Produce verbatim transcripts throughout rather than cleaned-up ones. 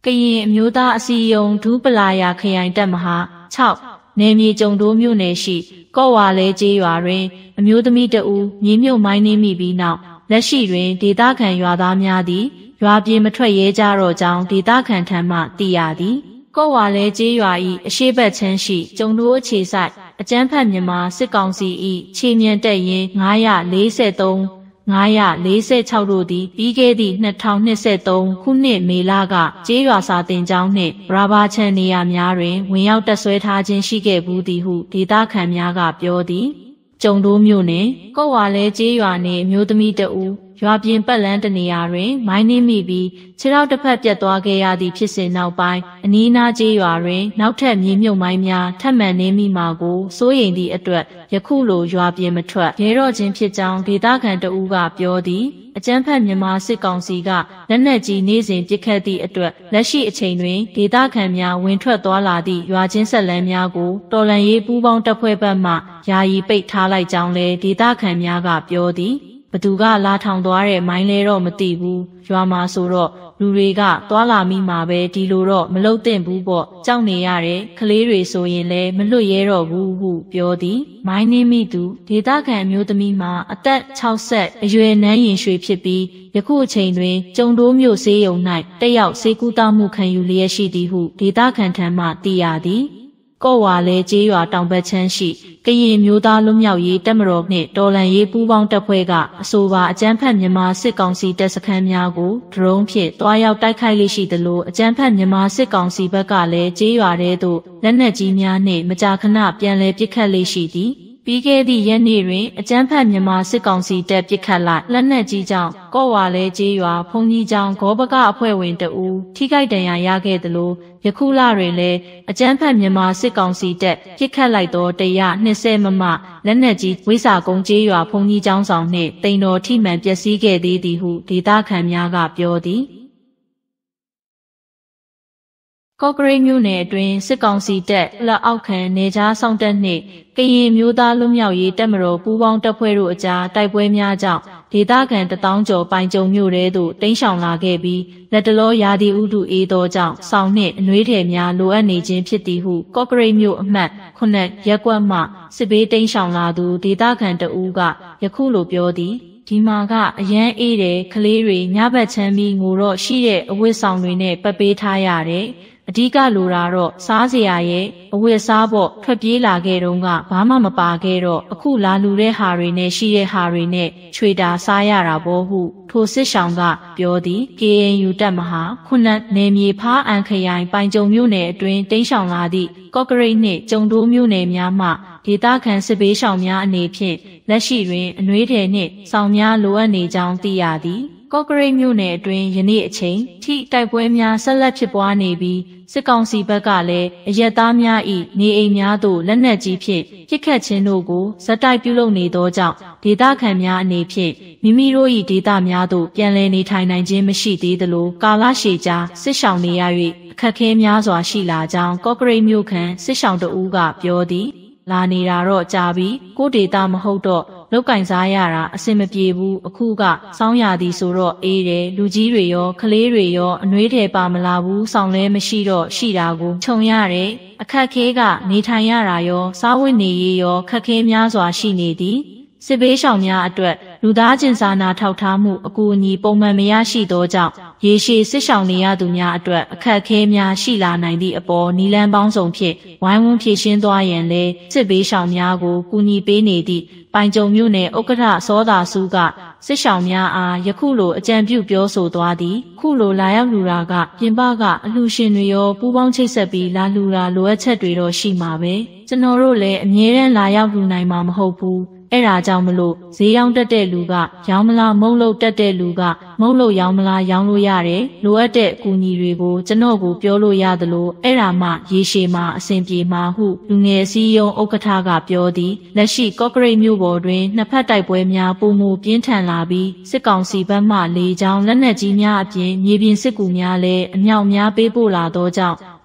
ရင်အမျိုးသားအစည်းအရုံးဒူးပလာယာခရိုင်တပ်မဟာ၆နယ်မြေကျုံတိုးမြို့နယ်ရှိကော့ဝါလဲကျေးရွာတွင်အမျိုးသမီးတဦးမြေမြုပ်မိုင်းနှင်းမိပြီးနောက်လက်ရှိတွင်ဒေသခံရွာသားများသည်ရွာပြေမထွက်ရဲကြတော့ကြောင်းဒေသခံထံမှသိရသည်ကော့ဝါလဲကျေးရွာ၏အရှေ့ဘက်ခြမ်းရှိကျုံတိုးအခြေဆိုင်အကျန်းဖတ်မြန်မာစစ်ကောင်စီ၏ခြေမြန်တပ်ရင်း၅၄၃ ၅၄၆တို့သည်ပြီးခဲ့သည့်၂၀၂၃ခုနှစ်မေလကကျေးရွာစာတင်ကျောင်းနှင့်ဘရာဘာချန်နေရာများတွင်ဝင်ရောက်တပ်ဆွဲထားခြင်းရှိခဲ့ဘူးသည်ဟုဒေသခံများကပြောသည်ကျုံတိုးမြို့နယ်ကော့ဝါလဲကျေးရွာနှင့်အမျိုးသမီးတဦးရွာပြင်ပတ်လန်းတနေရာတွင်မိုင်းနှင်းမိပြီးခြေထောက်တစ်ဖက်ပြတ်သွားခဲ့ရသည့်ဖြစ်စဉ်နောက်ပိုင်းအနီးနားကျေးရွာတွင်နောက်ထပ်မြေမြုပ်မိုင်းများထပ်မံနှင်းမိမှာကိုစိုးရိမ်သည့်အတွက်ယခုလိုရွာပြင်မထွက်ရဲတော့ခြင်းဖြစ်ကြောင်းဒေသခံတဦးကပြောသည်အကျန်းဖတ်မြန်မာစစ်ကောင်စီကလက်နက်ကြီးနေစဉ်ပစ်ခတ်သည့်အတွက်လက်ရှိအချိန်တွင်ဒေသခံများဝင်ထွက်သွားလာသည့်ရွာချင်းဆက်လန်းများကိုတော်လှန်ရေးပူးပေါင်းတပ်ဖွဲ့ဘက်မှယာယီပိတ်ထားလိုက်ကြောင်းလည်းဒေသခံများကပြောသည်ဘသူကလာထောင်သွားတဲ့မိုင်းလဲတော့မသိဘူးရွာမှာဆိုတော့လူတွေကသွားလာမိမှာပဲဒီလိုတော့မလုပ်သင့်ဘူးပေါ့ကြောက်နေရတဲ့ကလေးတွေဆိုရင်လည်းမလွတ်ရဲတော့ဘူးဟုပြောသည်မိုင်းနှင်းမိသူဒေသခံမျိုးသမီးမှာအသက်၆၀အရွယ်နန်းရင်ရွှေဖြစ်ပြီးယခုအချိန်တွင်ကျုံတိုးမြို့ဆေးရုံ၌တက်ရောက်ဆေးကုသမှုခံယူလျက်ရှိသည်ဟုဒေသခံထံမှသိရသည်ကော့ဝါလဲကျေးရွာတောင်ဘက်ခြမ်းရှိကရင်မျိုးသားလွတ်မြောက်ရေးတပ်မတော်နှင့်တော်လှန်ရေးပူးပေါင်းတပ်ဖွဲ့ကအဆိုပါအကြမ်းဖက်မြန်မာစစ်ကောင်စီတပ်စခန်းများကိုဒရုန်းဖြင့်တွားရောက်တိုက်ခိုက်လေ့ရှိသလိုအကြမ်းဖက်မြန်မာစစ်ကောင်စီဘက်ကလည်းကျေးရွာထဲသို့လက်နက်ကြီးများနှင့်မကြာခဏပြန်လည်ပစ်ခတ်လေ့ရှိသည်ပြီးခဲ့သည့်ရက်နေ့တွင်အကြမ်းဖက်မြန်မာစစ်ကောင်စီတပ်ပစ်ခတ်လိုက်လက်နက်ကြီးကြောင့်ကော့ဝါလဲကျေးရွာဖုန်ကြီးကျောင်းဂောဘကအဖွဲ့ဝင်တအူထိခိုက်ဒဏ်ရာရခဲ့သလိုယခုလတွင်လည်းအကြမ်းဖက်မြန်မာစစ်ကောင်စီတပ်ပစ်ခတ်လိုက်သောတရနှစ်ဆယ်မမလက်နက်ကြီးဝိစာကုန်းကျေးရွာဖုန်ကြီးကျောင်းဆောင်နှင့်တိန်တော်ထိမှန်ပျက်စီးခဲ့သေးသည်ဟုဒေသခံများကပြောသည်ကော့ကရိတ်မြို့နယ်အတွင်းစစ်ကောင်စီတပ်လက်အောက်ခံနေကြားဆောင်တပ်နှင့်ကရင်မျိုးသားလွတ်မြောက်ရေးတပ်မတော်ပူးပေါင်းတပ်ဖွဲ့တို့အကြားတိုက်ပွဲများကြောင့်ဒေသခံတထောင်ကျော်ပိုင်ကြုံမြို့ထဲသို့တိမ်းရှောင်လာခဲ့ပြီးလက်တလောရာသီဥတုအေးသောကြောင့်ဆောင်းနှင့်အနှွေးထည်များလိုအပ်နေခြင်းဖြစ်သည်ဟုကော့ကရိတ်မြို့အမှတ်ခုနှစ်ရပ်ကွက်မှစစ်ဘေးတိမ်းရှောင်လာသူဒေသခံတဦးကယခုလိုပြောသည်ဒီမှာကအရန်အေးတယ်ကလေးတွေညဘက်ချမ်းပြီးငိုတော့ရှိတဲ့အဝတ်ဆောင်တွေနဲ့ပတ်ပေးထားရတယ်အဓိကလိုတာတော့စားစရာရဲ့အဝတ်စားပေါ့ထွက်ပြေးလာခဲ့တုန်းကဘာမှမပါခဲ့တော့အခုလာလူတဲ့ဟာတွေနဲ့ရှိတဲ့ဟာတွေနဲ့ချွေတာစားရတာပေါ့ဟုထိုစစ်ဆောင်ကပြောသည် ကေ အန် ယူ တပ်မဟာခုနှစ်နယ်မြေဖားအံခရိုင်ပိုင်ကြုံမြို့နယ်အတွင်းတိမ်းရှောင်လာသည့်ကော့ကရိတ်နှင့်ကျုံတိုးမြို့နယ်များမှဒေသခံစစ်ဘေးရှောင်များအနေဖြင့်လက်ရှိတွင်အနှွေးထည်နှင့်စောင်များလိုအပ်နေကြောင်းသိရသည်ကော့ကရိတ်မြို့နယ်အတွင်းယနေ့အချိန်ထိတိုက်ပွဲများဆက်လက်ဖြစ်ပွားနေပြီးစစ်ကောင်စီဘက်ကလည်းအရက်သားများ၏နေအိမ်များသို့လက်နက်ကြီးဖြင့်ပစ်ခတ်ခြင်းတို့ကိုဇက်တိုက်ပြုလုပ်နေသောကြောင့်ဒေသခံများအနေဖြင့်မိမိတို့၏ဒေသများသို့ပြန်လည်နေထိုင်နိုင်ခြင်းမရှိသေးသလိုကာလရှည်ကြာစစ်ရှောင်နေရ၍အခက်အခဲများစွာရှိလာကြောင်းကော့ကရိတ်မြို့ခံစစ်ရှောင်တဦးကပြောသည်လာနေတာတော့ကြာပြီကိုဒေတာမဟုတ်တော့လောက်ကင်စားရတာအဆင်မပြေဘူးအခုကစောင်းရသည်ဆိုတော့အေးတယ်လူကြီးတွေရောကလေးတွေရောအနှွေးထည်ပါမလာဘူးဆောင်လဲမရှိတော့ရှိတာကိုခြုံရတယ်အခက်ခဲကနေထိုင်ရတာရောစားဝတ်နေရေးရောခက်ခဲများစွာရှိနေသည်စစ်ဘေးရှောင်များအတွက်လူသားချင်းစာနာထောက်ထားမှုအကူအညီပုံမှန်မရရှိသောကြောင့်ရေရှည်စစ်ရှောင်နေရသူများအတွက်အခက်အခဲများရှိလာနိုင်သည့်အပေါ်နီလန်းပေါင်းစုံဖြင့်ဝိုင်းဝန်းဖြည့်ရှင်းသွားရန်လဲစစ်ဘေးရှောင်များကိုကူညီပေးနေသည့်ပိုင်ကြုံမြို့နယ်ဥက္ကဋ္ဌစောသာစုကစစ်ရှောင်များအားယခုလိုအကြံပြုပြောဆိုသွားသည်ခုလိုလာရောက်လူတာကပြင်ပကအလှရှင်တွေရောပူးပေါင်းချိတ်ဆက်ပြီးလာလူတာလိုအပ်ချက်တွေတော့ရှိမှာပဲကျွန်တော်တို့လည်းအမြဲတမ်းလာရောက်လူနိုင်မှာမဟုတ်ဘူးအဲ့ဒါကြောင့်မလို့ဈေးရောင်းတက်တဲ့လူကရောင်းမလားမုံလို့တက်တဲ့လူကမုံလို့ရောင်းမလားရောင်းလို့ရတယ်လိုအပ်တဲ့အကူအညီတွေကိုကျွန်တော်ကိုပြောလို့ရသလိုအဲ့ဒါမှရေရှည်မှာအဆင်ပြေမှာဟုလူငယ်စည်းရုံးဥက္ကဋ္ဌကပြောသည်လက်ရှိကော့ကရိတ်မြို့ပေါ်တွင်နှစ်ဖက်တိုက်ပွဲများပုံမူပြင်းထန်လာပြီးစစ်ကောင်စီဘက်မှလေကြောင်းလက်နက်ကြီးများအပြင်မြေပြင်စစ်ကူများလည်းအမြောက်များပေးပို့လာသောကြောင့်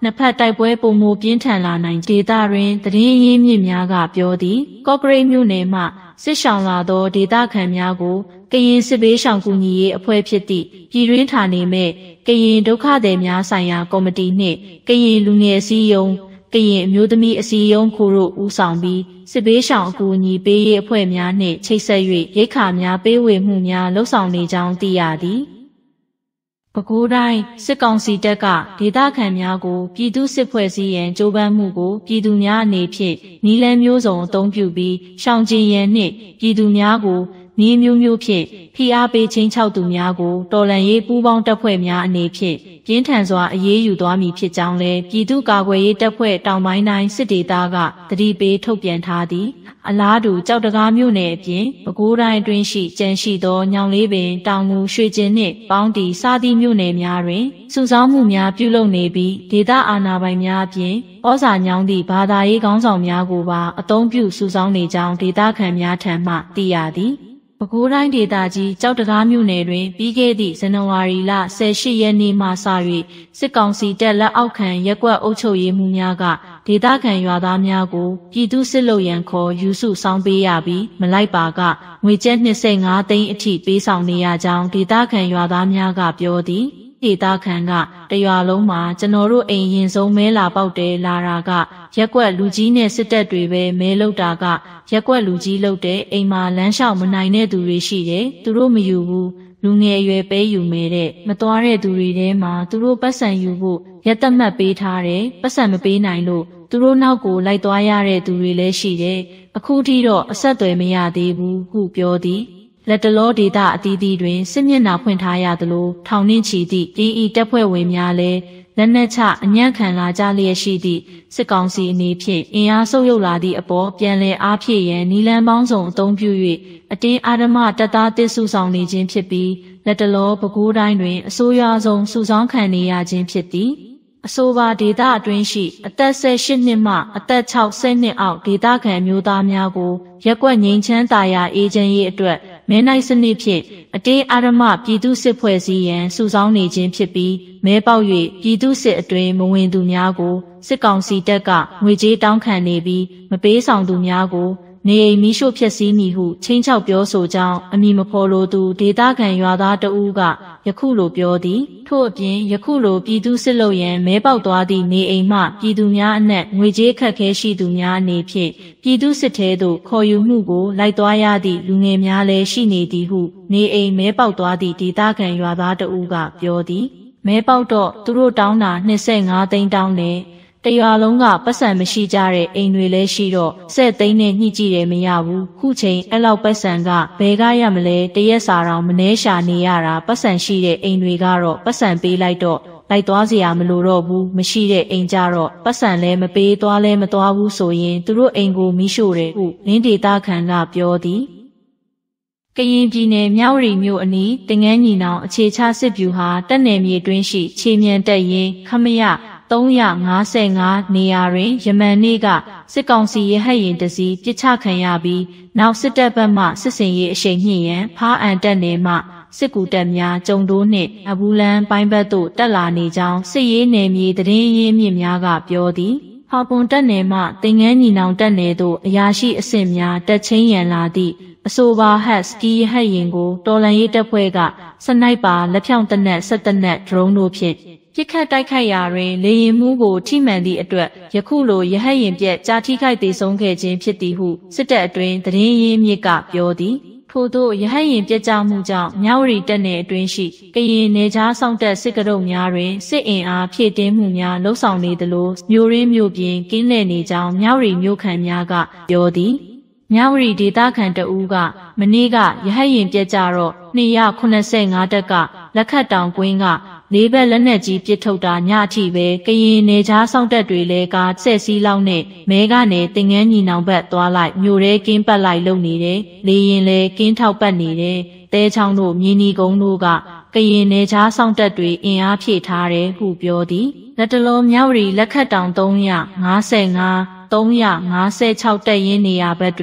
နှစ်ဖက်တိုက်ပွဲပုံမပြင်းထန်လာနိုင်ဒေသတွင်သတင်းရင်းမြစ်များကပြောသည်ကော့ကရိတ်မြို့နယ်မှစစ်ရှောင်လာသောဒေသခံများကိုကရင်စစ်ဘေးရှောင်ကူညီရေးအဖွဲ့ဖြစ်သည့်ပြည်တွင်းဌာနေမဲ့ကရင်ဒုက္ခသည်များဆိုင်ရာကော်မတီနှင့်ကရင်လူငယ်အစည်းအရုံးကရင်အမျိုးသမီးအစည်းအရုံးခိုတို့ဦးဆောင်ပြီးစစ်ဘေးရှောင်အကူအညီပေးရေးအဖွဲ့များနှင့်ချိတ်ဆက်၍ရိက္ခာများပေးဝေမှုများလှုပ်ဆောင်နေကြောင်းသိရသည်ပဲခူးတိုင်းစစ်ကောင်စီတပ်ကဒေသခံများကိုပြည်သူစစ်ဖွဲ့စည်းရန်ကြိုးပမ်းမှုကိုပြည်သူများအနေဖြင့်နီလန်းမျိုးစုံအသုံးပြုပြီးရှောင်ကျဉ်ရန်နှင့်ပြည်သူများကိုနည်းမျိုးမျိုးဖြင့်ဖိအားပေးချင်းချောက်သူများကိုတော်လှန်ရေးပူးပေါင်းတပ်ဖွဲ့များအနေဖြင့်ပြင်းထန်စွာအရေးယူသွားမည်ဖြစ်ကြောင်းလည်းပြည်သူ့ကာကွယ်ရေးတပ်ဖွဲ့တောင်ပိုင်းတိုင်းစစ်ဒေသကသတိပေးထုတ်ပြန်ထားသည်အလားတူကြောက်တကားမြို့နယ်အပြင်ပဲခူးတိုင်းအတွင်းရှိကျန်ရှိသောညောင်လေးပင်တောင်ငူရွှေကျင်နှင့်ပေါင်းတီစသည့်မြို့နယ်များတွင်စုဆောင်းမှုများပြုလုပ်နေပြီးဒေသအာဏာပိုင်များအပြင်ဩဇာညောင်းသည့်ဘာသာရေးခေါင်းဆောင်များကိုပါအသုံးပြုစုဆောင်းနေကြောင်းဒေသခံများထံမှသိရသည်ပဲခူးတိုင်းဒေသကြီးကြောက်တကားမြို့နယ်တွင်ပြီးခဲ့သည့်ဇန်နဝါရီလဆယ်ရှစ်ရက်နေ့မှစ၍စစ်ကောင်စီတပ်လက်အောက်ခံရက်ကွက်အုပ်ချုပ်ရေးမှူးများကဒေသခံရွာသားများကိုပြည်သူစစ်လုပ်ရန်ခေါ်ယူစုဆောင်ပေးရပြီးမလိုက်ပါကငွေကျပ်နှစ်ငါးသိန်းအထိပေးဆောင်နေရကြောင်းဒေသခံရွာသားများကပြောသည်ဒေသခံကတရွာလုံးမှာကျွန်တော်တို့အိမ်ရင်ဆုံးမဲလာပေါက်တယ်လာတာကရက်ကွက်လူကြီးနဲ့စစ်တပ်တွေပဲမဲလောက်တာကရက်ကွက်လူကြီးလောက်တဲ့အိမ်မှာလမ်းလျှောက်မနိုင်တဲ့သူတွေရှိတယ်သူတို့မယူဘူးလူငယ်အရွယ်ပဲယူမဲတဲ့မသွားတဲ့သူတွေထဲမှာသူတို့ပတ်စံယူဖို့ရက်သက်မှတ်ပေးထားတယ်ပတ်စံမပေးနိုင်လို့သူတို့နောက်ကိုလိုက်သွားရတဲ့သူတွေလည်းရှိတယ်အခုထိတော့အဆက်အသွယ်မရသေးဘူးဟုပြောသည်လက်တလောဒေသအသီးသီးတွင်စစ်မျက်နှာဖွင့်ထားရသလိုထောင်နှင့်ချီသည့်ပြည်ဤတပ်ဖွဲ့ဝင်များလည်းလက်နက်ချအညံ့ခံလာကြလျက်ရှိသည့်စစ်ကောင်စီအနေဖြင့်အင်အားဆုပ်ယုပ်လာသည့်အပေါ်ပြန်လည်အားဖြည့်ရန်နီလန်းပေါင်းစုံအသုံးပြု၍အတင်းအာဓမ္မတပ်သားတစ်စုဆောင်နေခြင်းဖြစ်ပြီးလက်တလောပဲခူးတိုင်းတွင်အဆိုးရွားဆုံးစုဆောင်းခံနေရခြင်းဖြစ်သည်အဆိုပါဒေသအတွင်းရှိအသက်ဆယ်ရှစ်နှစ်မှအသက်ခြောက်ဆယ်နှစ်အောက်ဒေသခံမျိုးသားများကိုရက်ကွက်ငြိမ်းချမ်းသာယာအေဂျင့်ရေးအတွက်မဲနိုင်စနစ်ဖြင့်အတေးအာရမပြည်သူစစ်ဖွဲ့စည်းရန်စုဆောင်းနေခြင်းဖြစ်ပြီးမဲပေါက်၍ပြည်သူစစ်အတွင်းမဝင်သူများကိုစစ်ကောင်စီတပ်ကငွေကြေးတောင်းခံနေပြီးမပေးဆောင်သူများကိုနေအိမ်မီးရှို့ဖျက်ဆီးမည်ဟုချင်းချောက်ပြောဆိုကြောင်းအမည်မဖော်လိုသူဒေသခံရွာသားတဦးကယခုလိုပြောသည်ထို့အပြင်ယခုလိုပြည်သူစစ်လုပ်ရန်မဲပေါက်သွားသည့်နေအိမ်မှပြည်သူများအနက်ငွေကြေးခက်ခဲရှိသူများအနေဖြင့်ပြည်သူစစ်ထဲသို့ခေါ်ယူမှုကိုလိုက်သွားရသည့်လူငယ်များလည်းရှိနေသည်ဟုနေအိမ်မဲပေါက်သွားသည့်ဒေသခံရွာသားတဦးကပြောသည်မဲပေါက်တော့သူတို့တောင်းတာနှစ်ငါးသိန်းတောင်းတယ်တရွာလုံးကပတ်စံမရှိကြတဲ့အိမ်တွေလည်းရှိတော့စက်သိန်းနဲ့ညှိကြည့်တယ်မရဘူးခုချိန်အဲ့လောက်ပတ်စံကဘယ်ကရမလဲတရက်စာတောင်မနှဲရှာနေရတာပတ်စံရှိတဲ့အိမ်တွေကတော့ပတ်စံပေးလိုက်တော့လိုက်သွားစရာမလိုတော့ဘူးမရှိတဲ့အိမ်ကြတော့ပတ်စံလည်းမပေးသွားလဲမသွားဘူးဆိုရင်သူတို့အိမ်ကိုမီးရှို့တယ်ဟုလင်းဒေသခံကပြောသည်ကရင်ပြည်နယ်မြဝတီမြို့အနီးတင်ငန်းညီနောင်အခြေချစစ်ဗျူဟာတပ်နယ်မြေတွင်းရှိခြေမြန်တပ်ရင်းခမရသုံးငါးငါးနေရာတွင်ယမန်နေ့ကစစ်ကောင်စီရဟတ်ရင်တစီပစ်ချခံရပြီးနောက်စစ်တပ်ဘက်မှစစ်စင်ရေးအရှိန်မြင့်ရန်ဖားအံတပ်နယ်မှစစ်ကူတပ်များကျုံတိုးနှင့်အဘူးလန်းပိုင်းဘက်သို့တက်လာနေကြောင်းစစ်ရေးနယ်မြေသတင်းရင်းမြစ်များကပြောသည်ဟော်ပွန်တပ်နယ်မှတင်ငန်းညီနောင်တပ်နယ်သို့အရာရှိအဆင့်များတက်ချင်းရန်လာသည့်အဆိုပါဟတ်စကီးဟတ်ရင်ကိုတော်လန်ရေးတပ်ဖွဲ့ကစနိုက်ပါလက်ဖြောင့်တနက်ဆက်တနက်ဒရုန်းတို့ဖြင့်ပြစ်ခတ်တိုက်ခိုက်ရာတွင်လေရင်မှုကိုထိမှန်သည့်အတွက်ယခုလိုရဟတ်ရင်ပြက်ကြာထိခိုက်သေးဆုံးခဲ့ခြင်းဖြစ်သည်ဟုစစ်တပ်အတွင်းသတင်းရင်းမြစ်ကပြောသည်ထို့သောရဟတ်ရင်ပြက်ကျမှုကြောင့်မြဝတီတပ်နယ်အတွင်းရှိကရင်နယ်ခြားဆောင်တပ်စစ်ကရုတ်များတွင်စစ်အင်အားဖြည့်တင်းမှုများလှုံ့ဆော်နေသလိုမြို့ရင်းမြို့ပြင်ကင်းလည်နေကြောင်းမြဝတီမြို့ခံများကပြောသည်မြဝတီဒေသခံတဦးကမနေ့ကရဟတ်ရင်ပြက်ကြတော့နှစ်ရာခုနှစ်ဆယ်ငါတက်ကလက်ခတ်တောင်ကွင်းကလေးဘက်လက်နက်ကြီးပစ်ထုတ်တာညအထိပဲကရင်နယ်ခြားဆောင်တပ်တွေလည်းကားဆယ်စီးလောက်နဲ့မဲကနေတင်ငန်းညီနောင်ဘက်သွားလိုက်မြို့ရဲကင်းပတ်လိုက်လုပ်နေတယ်လေရင်လည်းကင်းထောက်ပတ်နေတယ်တဲချောင်းတို့မြင်းနီကုန်းတို့ကကရင်နယ်ခြားဆောင်တပ်တွေအင်အားဖြည့်ထားတယ်ဟုပြောသည်လက်တလုံးမြဝတီလက်ခတ်တောင်သုံးရာငါးဆယ်ငါးသုံးရာငါးဆယ်ခြောက်တက်ရင်းနေရာဘက်တွင်က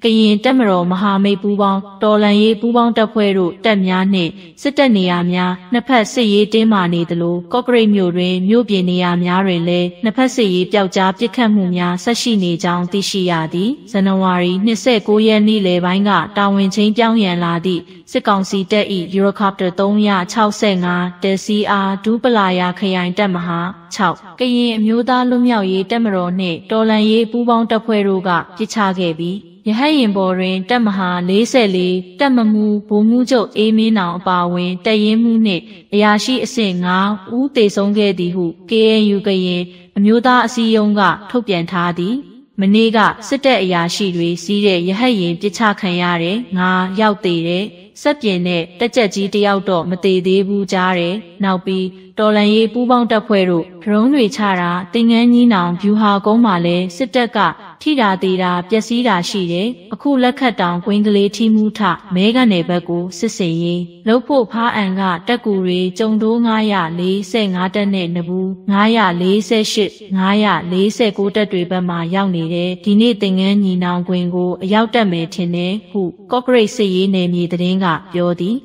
ကရင်တပ်မတော်မဟာမိတ်ပူးပေါင်းတော်လှန်ရေးပူးပေါင်းတပ်ဖွဲ့တို့တပ်များနှင့်စစ်တပ်နေရာများနှစ်ဖက်စစ်ရေးတင်းမာနေသလိုကော့ကရိတ်မြို့တွင်မြို့ပြင်နေရာများတွင်လည်းနှစ်ဖက်စစ်ရေးပျောက်ကြားပစ်ခတ်မှုများဆက်ရှိနေကြောင်းသိရှိရသည်ဇန်နဝါရီ၂၉ရက်နေ့လယ်ပိုင်းကတာဝန်ချင်းပြောင်းရန်လာသည့်စစ်ကောင်စီတပ်၏ယူရိုကော်ပတာ၃၆၅တက်စီအားဒူးပလာယာခရိုင်တပ်မဟာ၆ကရင်အမျိုးသားလွတ်မြောက်ရေးတပ်မတော်နှင့်တော်လှန်ရေးပူးပေါင်းတပ်ဖွဲ့တို့ကပစ်ချခဲ့ပြီးရဟတ်ယာဉ်ပေါ်တွင်တပ်မဟာ၄၄တပ်မမှုဗိုလ်မှူးချုပ်အေးမင်းနောင်အပါအဝင်တပ်ရင်းမှုနှင့်အရာရှိအဆင့်၅ဦးသေဆုံးခဲ့သည်ဟု ကေအန်ယူ ကရင်အမျိုးသားအစည်းအရုံးကထုတ်ပြန်ထားသည်မနေ့ကစစ်တပ်အရာရှိတွေစီးတဲ့ရဟတ်ယာဉ်ပစ်ချခံရတဲ့ငါရောက်သေးတယ်စက်ပြင်နဲ့တက်ကြက်ကြီးတယောက်တော့မသေးသေးဘူးကြားတယ်နောက်ပြီးတော်လန်ရေးပူးပေါင်းတပ်ဖွဲ့တို့ဒရုန်းတွေချတာတင်ငန်းကြီးနောင်ဗျူဟာကုန်းမှာလဲစစ်တပ်ကထိတာသေးတာပျက်စီးတာရှိတယ်အခုလက်ခတ်တောင်ကွင်းကလေးထိမှုထမဲကနေဘက်ကိုစစ်စင်ရေးလှုပ်ဖို့ဖားအံကတက်ကူတွေကြုံတိုး945တက်နဲ့နဘူး948 949တက်တွေဘက်မှာရောက်နေတယ်ဒီနေ့တင်ငန်းညီနောင်ကွင်းကိုအရောက်တက်မယ်ထင်တယ်ဟုကော့ကရိတ်စစ်ရေးနယ်မြေသတင်းကပြောသည်